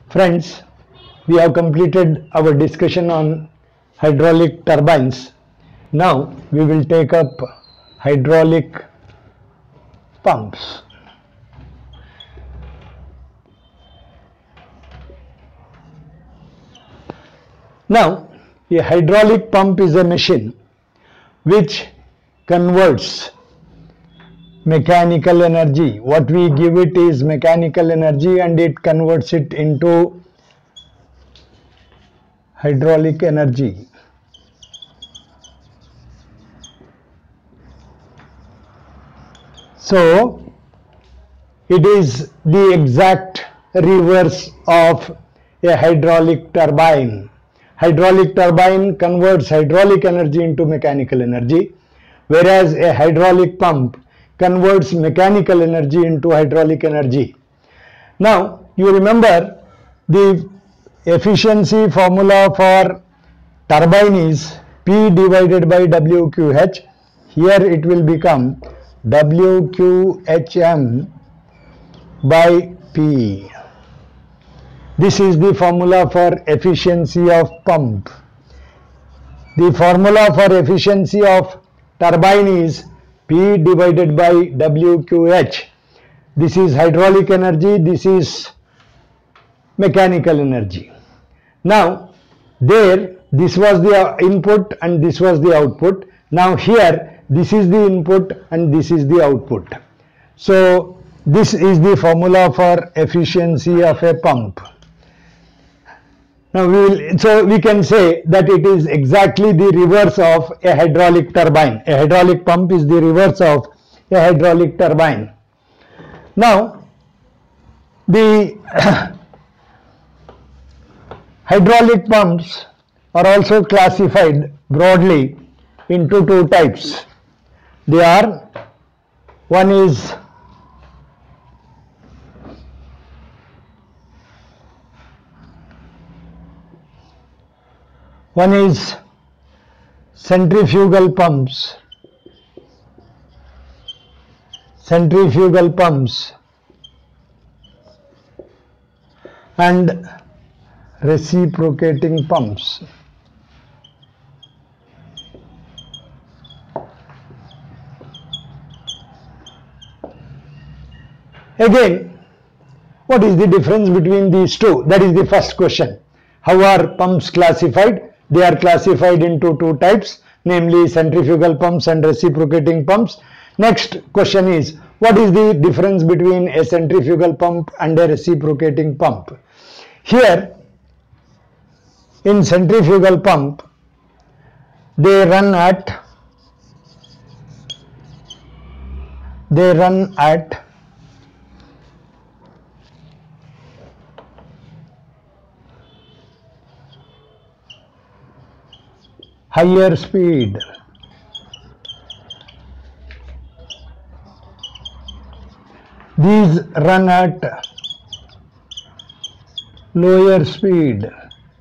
Friends, we have completed our discussion on hydraulic turbines. Now we will take up hydraulic pumps. Now, a hydraulic pump is a machine which converts mechanical energy. What we give it is mechanical energy and it converts it into hydraulic energy. So, it is the exact reverse of a hydraulic turbine. Hydraulic turbine converts hydraulic energy into mechanical energy, whereas a hydraulic pump converts mechanical energy into hydraulic energy. Now, you remember the efficiency formula for turbine is P divided by WQH. Here it will become WQHM by P. This is the formula for efficiency of pump. The formula for efficiency of turbine is P divided by WQH. This is hydraulic energy, this is mechanical energy. Now, this was the input and this was the output. Now here, this is the input and this is the output. So, this is the formula for efficiency of a pump. Now we can say that it is exactly the reverse of a hydraulic turbine. A hydraulic pump is the reverse of a hydraulic turbine. Now, the hydraulic pumps are also classified broadly into two types. They are, one is centrifugal pumps. Centrifugal pumps and reciprocating pumps. Again, what is the difference between these two? That is the first question. How are pumps classified? They are classified into two types, namely centrifugal pumps and reciprocating pumps. Next question is, what is the difference between a centrifugal pump and a reciprocating pump? Here, in centrifugal pump, they run at higher speed. These run at lower speed.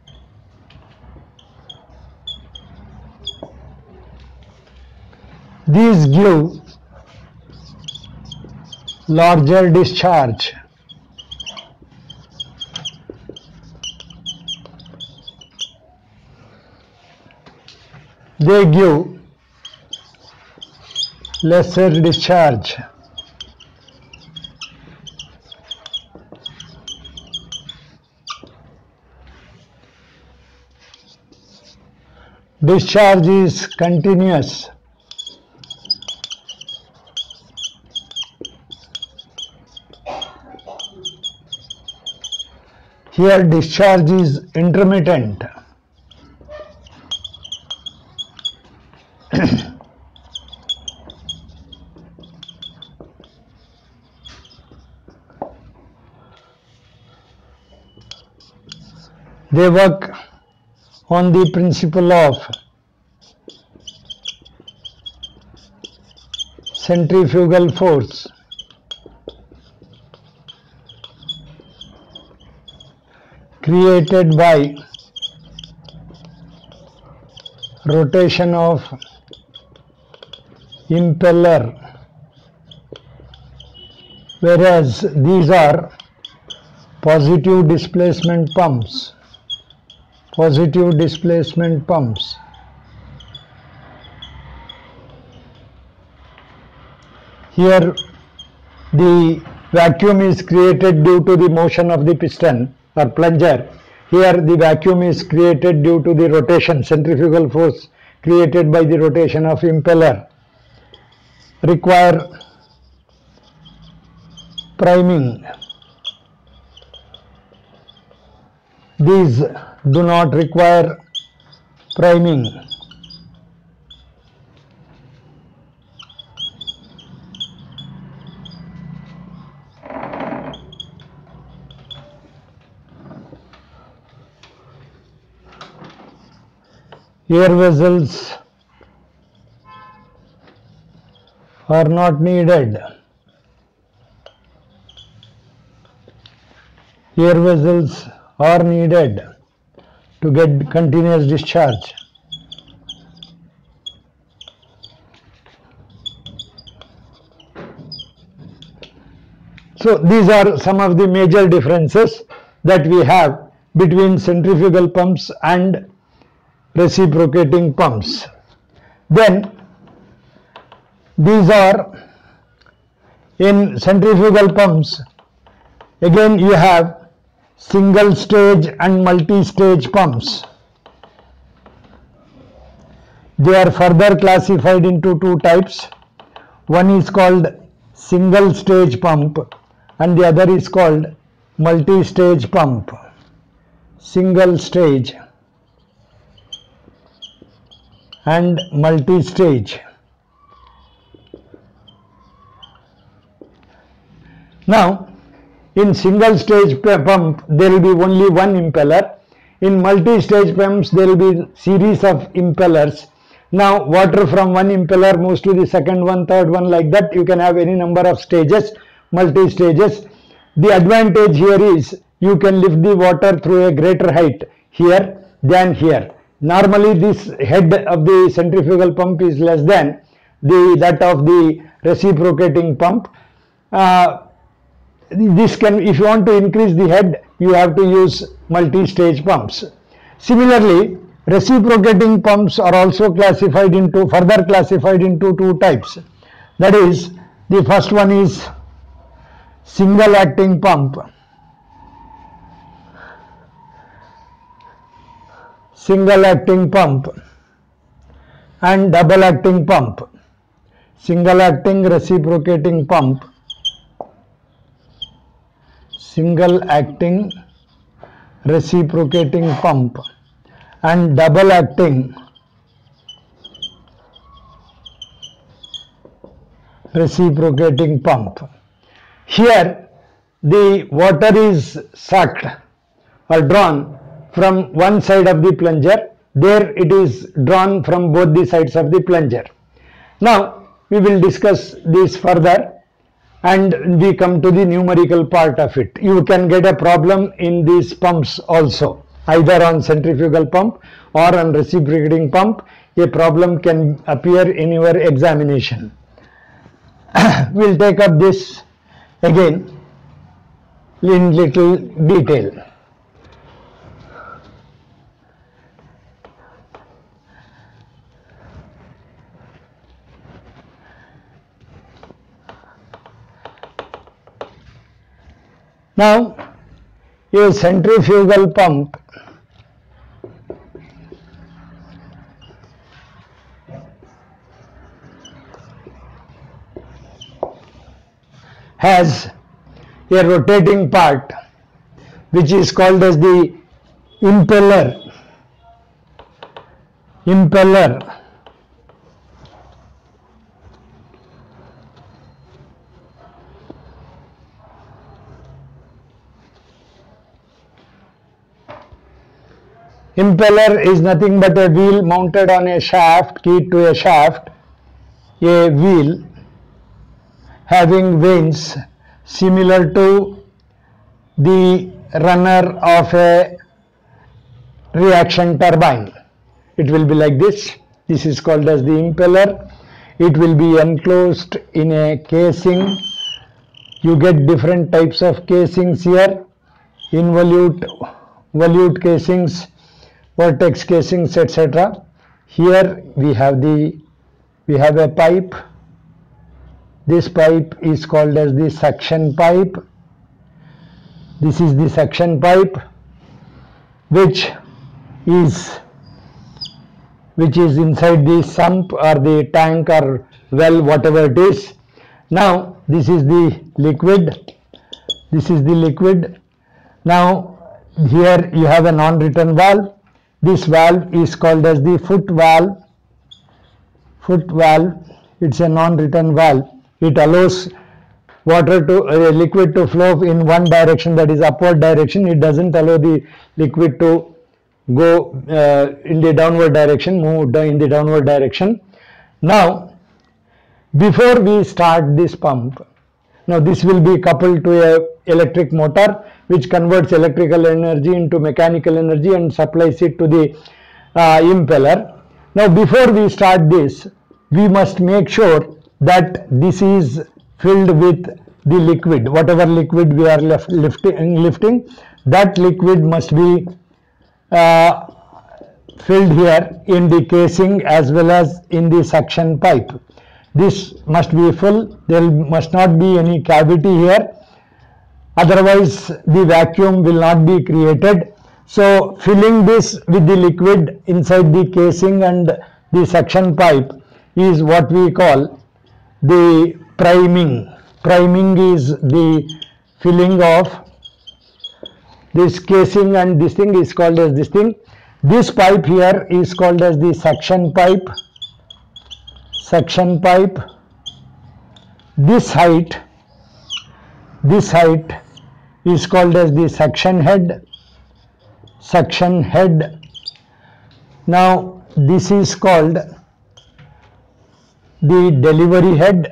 These give larger discharge. They give lesser discharge. Discharge is continuous. Here discharge is intermittent. They work on the principle of centrifugal force. Created by rotation of impeller, whereas these are positive displacement pumps. Positive displacement pumps. Here the vacuum is created due to the motion of the piston or plunger. Here the vacuum is created due to the rotation, centrifugal force created by the rotation of impeller. Require priming. These do not require priming. Air vessels are not needed. Air vessels are needed to get continuous discharge. So these are some of the major differences that we have between centrifugal pumps and reciprocating pumps. Then these are, in centrifugal pumps, again you have single stage and multi-stage pumps. They are further classified into two types. One is called single stage pump and the other is called multi-stage pump. Single stage and multi-stage. Now, in single stage pump there will be only one impeller. In multi-stage pumps there will be series of impellers. Now water from one impeller moves to the second one, third one, like that. You can have any number of stages, multi-stages. The advantage here is you can lift the water through a greater height here than here. Normally this head of the centrifugal pump is less than that of the reciprocating pump. This can, if you want to increase the head, you have to use multi-stage pumps. Similarly, reciprocating pumps are also further classified into two types. That is, the first one is single acting pump. Single acting pump and double acting pump. Single acting reciprocating pump. Single acting reciprocating pump and double acting reciprocating pump. Here the water is sucked or drawn from one side of the plunger. There it is drawn from both the sides of the plunger. Now we will discuss this further and we come to the numerical part of it. You can get a problem in these pumps also, either on centrifugal pump or on reciprocating pump. A problem can appear in your examination. We will take up this again in little detail. Now, a centrifugal pump has a rotating part which is called as the impeller. Impeller is nothing but a wheel mounted on a shaft, keyed to a shaft, a wheel having vanes similar to the runner of a reaction turbine. It will be like this. This is called as the impeller. It will be enclosed in a casing. You get different types of casings here. involute, volute casings, vortex casings, etc. Here we have a pipe. This pipe is called as the suction pipe. This is the suction pipe, which is inside the sump or the tank or well, whatever it is. Now this is the liquid. This is the liquid. Now here you have a non-return valve. This valve is called as the foot valve. Foot valve. It's a non-return valve. It allows liquid to flow in one direction, that is upward direction. It doesn't allow the liquid to go in the downward direction, move in the downward direction. Now, before we start this pump, now this will be coupled to a electric motor which converts electrical energy into mechanical energy and supplies it to the impeller. Now, before we start this, we must make sure that this is filled with the liquid. Whatever liquid we are lifting, that liquid must be filled here in the casing as well as in the suction pipe. This must be full. There must not be any cavity here, otherwise the vacuum will not be created. So filling this with the liquid inside the casing and the suction pipe is what we call the priming. Priming is the filling of this casing, and this thing is called as this thing. This pipe here is called as the suction pipe. Suction pipe. This height is called as the suction head. Suction head. Now this is called the delivery head.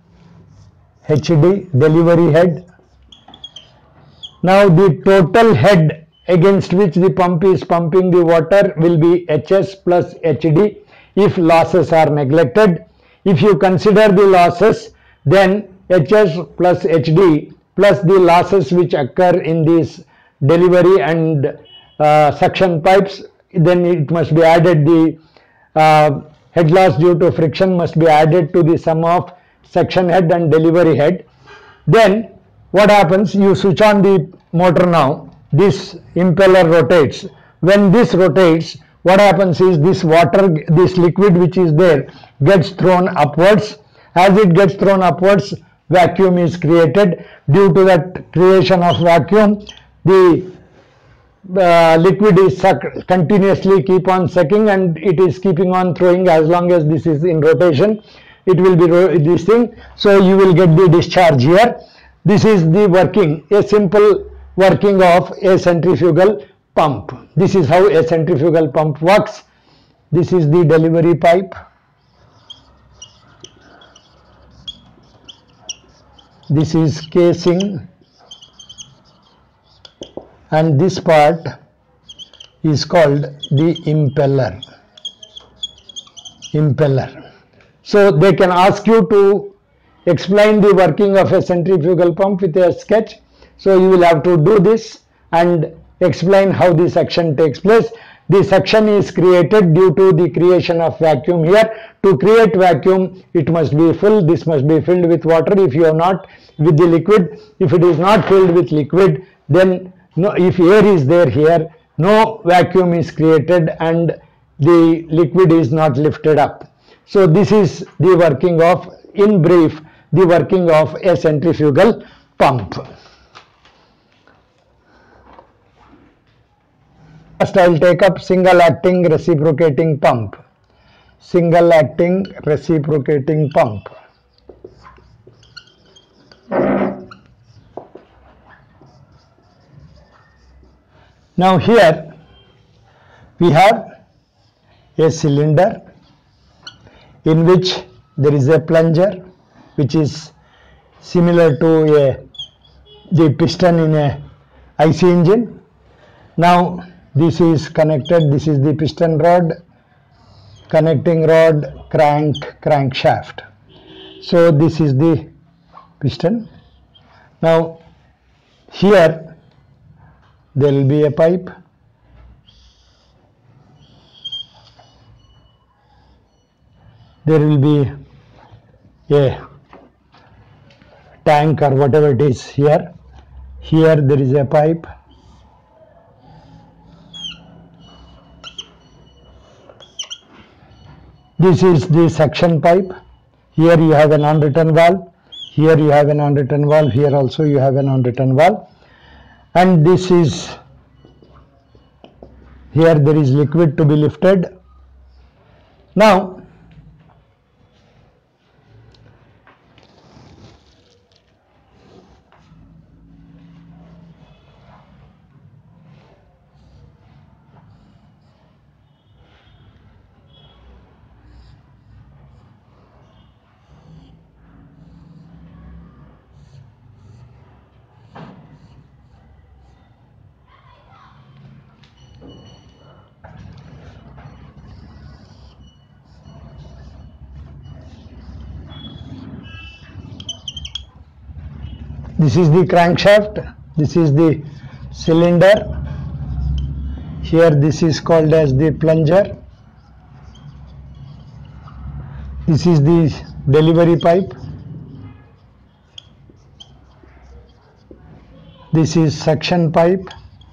HD, delivery head. Now the total head against which the pump is pumping the water will be HS plus HD if losses are neglected. If you consider the losses, then HS plus HD plus the losses which occur in these delivery and suction pipes, then it must be added. The head loss due to friction must be added to the sum of suction head and delivery head. Then what happens? You switch on the motor now. This impeller rotates. When this rotates, what happens is this liquid which is there gets thrown upwards. As it gets thrown upwards, vacuum is created. Due to that creation of vacuum, the liquid is sucked, continuously keep on sucking, and it is keeping on throwing as long as this is in rotation. It will be this thing. So you will get the discharge here. This is the working, a simple working of a centrifugal pump. This is how a centrifugal pump works. This is the delivery pipe. This is casing, and this part is called the impeller. Impeller. So they can ask you to explain the working of a centrifugal pump with a sketch. So you will have to do this and explain how the suction takes place. The suction is created due to the creation of vacuum here. To create vacuum, it must be full. This must be filled with water. If you are not with the liquid, if it is not filled with liquid, then no, if air is there here, no vacuum is created and the liquid is not lifted up. So this is the working of, in brief, the working of a centrifugal pump. First I will take up single acting reciprocating pump. Single acting reciprocating pump. Now here we have a cylinder in which there is a plunger which is similar to the piston in a IC engine. Now this is connected. This is the piston rod, connecting rod, crankshaft. So this is the piston. Now here there will be a pipe. There will be a tank or whatever it is here. Here there is a pipe. This is the suction pipe. Here you have a non-return valve. Here you have a non-return valve. Here also you have a non-return valve. And this is, here there is liquid to be lifted. Now, this is the crankshaft, this is the cylinder, here this is called as the plunger, this is the delivery pipe, this is suction pipe,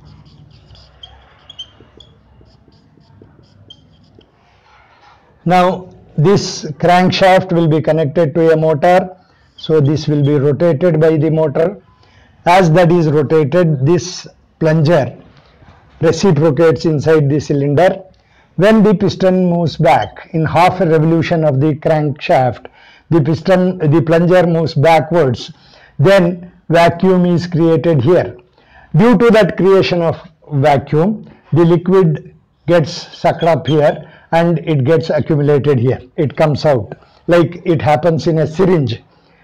now this crankshaft will be connected to a motor. So this will be rotated by the motor. As that is rotated, this plunger reciprocates inside the cylinder. When the piston moves back in half a revolution of the crankshaft, the plunger moves backwards, then vacuum is created here. Due to that creation of vacuum, the liquid gets sucked up here and it gets accumulated here. It comes out like it happens in a syringe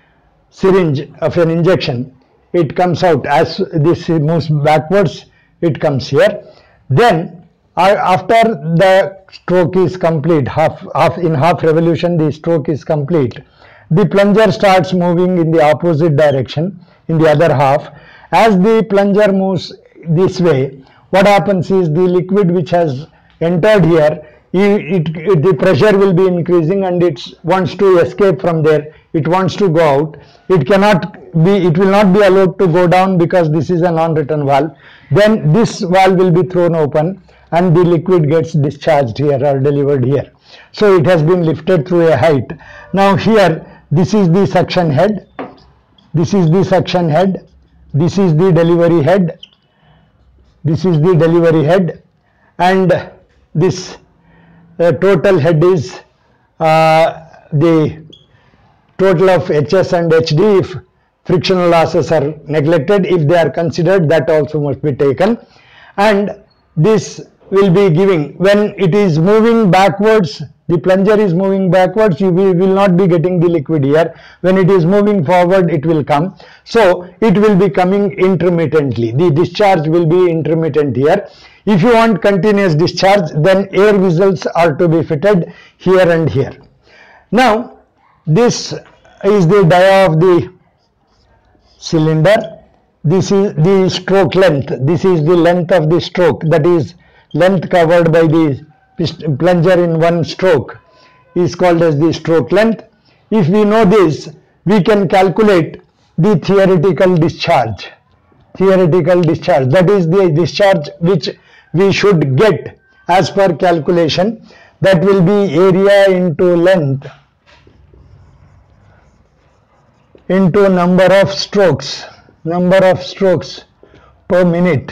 of an injection. It comes out as this moves backwards, it comes here. Then after the stroke is complete, in half revolution the stroke is complete, the plunger starts moving in the opposite direction in the other half. As the plunger moves this way, what happens is the liquid which has entered here, the pressure will be increasing and it wants to escape from there. It wants to go out. It will not be allowed to go down because this is a non-return valve. Then this valve will be thrown open and the liquid gets discharged here or delivered here. So it has been lifted through a height. Now here, this is the suction head. This is the suction head. This is the delivery head. This is the delivery head. And this total head is the total of HS and HD. If frictional losses are neglected, if they are considered, that also must be taken. And this will be giving, when it is moving backwards, the plunger is moving backwards, you will not be getting the liquid here. When it is moving forward, it will come. So it will be coming intermittently. The discharge will be intermittent here. If you want continuous discharge, then air vessels are to be fitted here and here. Now, this is the dia of the cylinder. This is the stroke length. This is the length of the stroke, that is length covered by the plunger in one stroke is called as the stroke length. If we know this, we can calculate the theoretical discharge. Theoretical discharge, that is the discharge which we should get as per calculation. That will be area into length into number of strokes per minute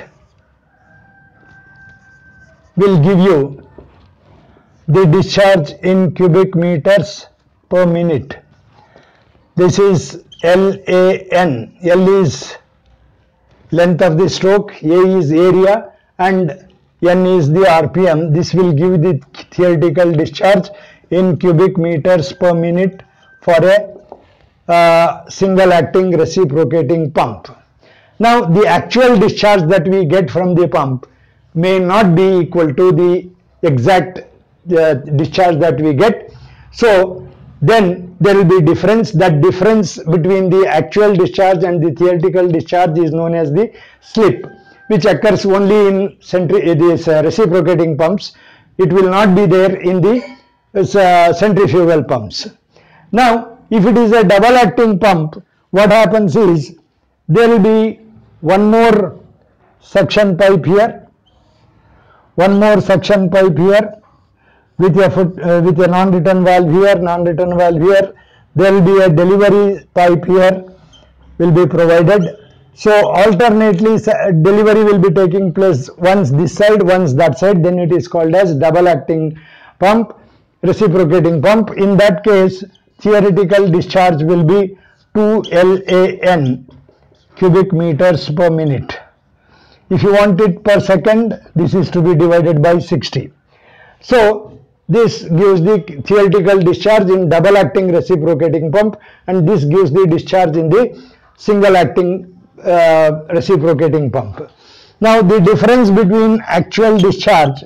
will give you the discharge in cubic meters per minute. This is LAN. L is length of the stroke, A is area, and N is the RPM. This will give the theoretical discharge in cubic meters per minute for a single acting reciprocating pump. Now the actual discharge that we get from the pump may not be equal to the exact discharge that we get. So then there will be difference. That difference between the actual discharge and the theoretical discharge is known as the slip. which occurs only in these reciprocating pumps. It will not be there in the centrifugal pumps. Now, if it is a double acting pump, what happens is there will be one more suction pipe here, one more suction pipe here with a non-return valve here, non-return valve here. There will be a delivery pipe here will be provided. So alternately delivery will be taking place once this side, once that side. Then it is called as double acting pump, reciprocating pump. In that case, theoretical discharge will be 2 LAN cubic meters per minute. If you want it per second, this is to be divided by 60. So this gives the theoretical discharge in double acting reciprocating pump, and this gives the discharge in the single acting reciprocating pump. Now the difference between actual discharge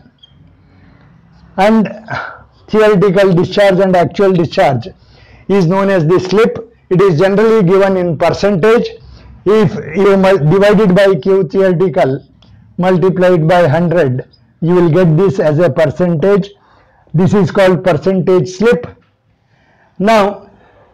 and theoretical discharge and actual discharge is known as the slip. It is generally given in percentage. If you divide it by Q theoretical multiplied by 100, you will get this as a percentage. This is called percentage slip. Now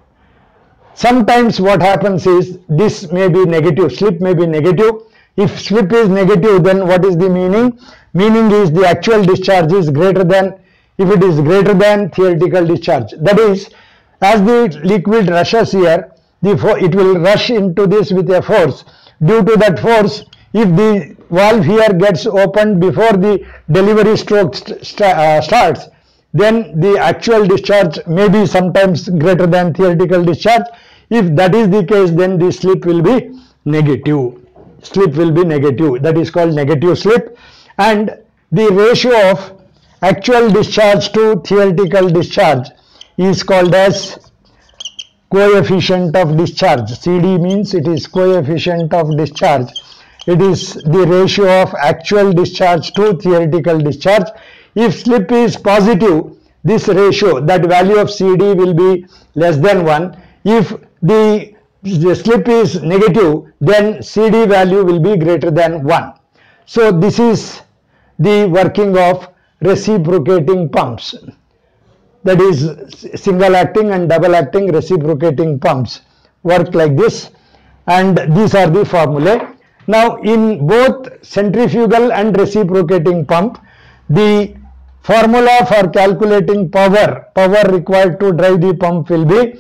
sometimes what happens is this may be negative, slip may be negative. If slip is negative, then what is the meaning? Meaning is the actual discharge is greater than, if it is greater than theoretical discharge. That is, as the liquid rushes here, it will rush into this with a force. Due to that force, if the valve here gets opened before the delivery stroke starts, then the actual discharge may be sometimes greater than theoretical discharge. If that is the case, then the slip will be negative. Slip will be negative. That is called negative slip. And the ratio of actual discharge to theoretical discharge is called as coefficient of discharge. CD means it is coefficient of discharge. It is the ratio of actual discharge to theoretical discharge. If slip is positive, this ratio, that value of CD will be less than 1. If the slip is negative, then CD value will be greater than 1. So this is the working of reciprocating pumps. That is, single acting and double acting reciprocating pumps work like this, and these are the formulae. Now in both centrifugal and reciprocating pump, the formula for calculating power required to drive the pump will be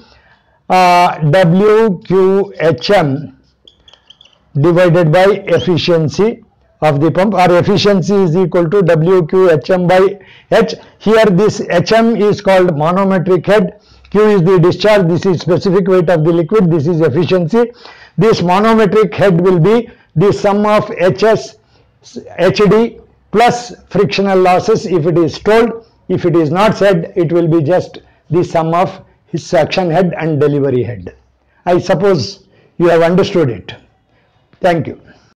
WQHM divided by efficiency of the pump, or efficiency is equal to WQHM by H. Here this HM is called manometric head, Q is the discharge, this is specific weight of the liquid, this is efficiency. This manometric head will be the sum of HS, HD plus frictional losses if it is told. If it is not said, it will be just the sum of his suction head and delivery head. I suppose you have understood it. Thank you.